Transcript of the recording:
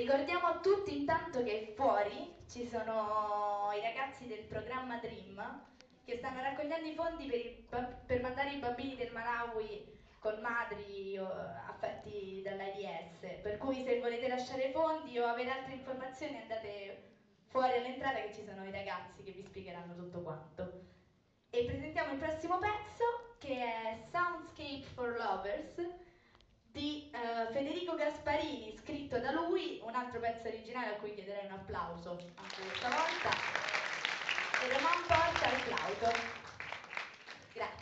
Ricordiamo a tutti intanto che fuori ci sono i ragazzi del programma Dream che stanno raccogliendo i fondi per mandare i bambini del Malawi con madri affetti dall'AIDS, per cui se volete lasciare fondi o avere altre informazioni andate fuori all'entrata che ci sono i ragazzi che vi spiegheranno tutto quanto. E presentiamo il prossimo pezzo che è Soundscape for Lovers di Federico Gasparini, scritto da lui, un altro pezzo originale a cui chiederei un applauso anche questa volta, e Roman Porta al flauto. Grazie.